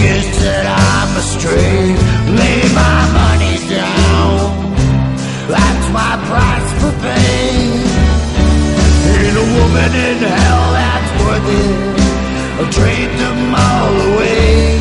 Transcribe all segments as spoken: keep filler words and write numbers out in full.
guess that I'm astray. Lay my money down, that's my price for pain. Ain't a woman in hell that's worth it, I'll trade them all away.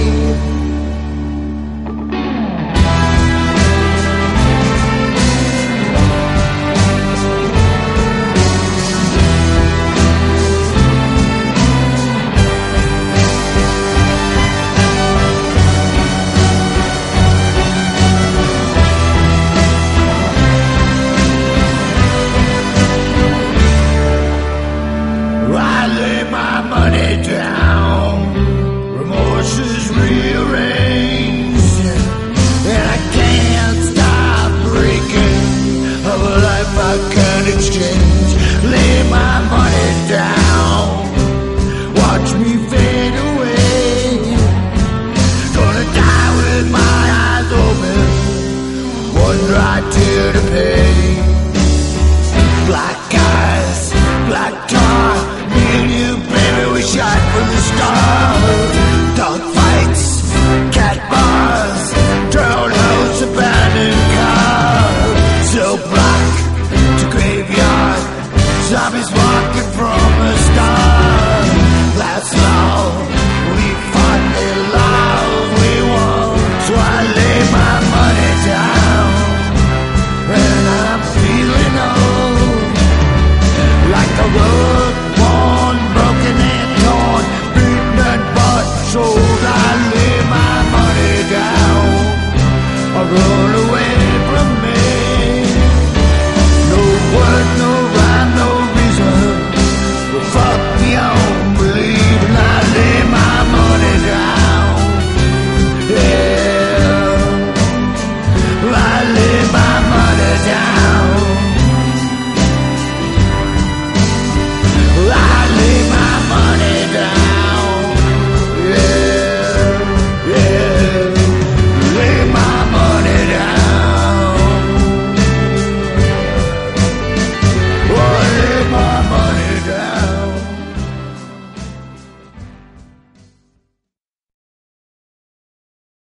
I lay my money down, remorse is rearranged, and I can't stop breaking of a life I can't exchange. Lay my money down, watch me fade away. Gonna die with my eyes open, one dry tear to pay. Black eyes, black tar, me and you, baby, we shot for the stars. Dog fights, cat bars, drone house, abandoned cars. So black to graveyard, zombies walking from the stars. That's all we fought, they love we won. So I lay my money down, and I'm feeling old, like a road worn, broken and torn, beaten and bought, sold. I lay my money down, I run away.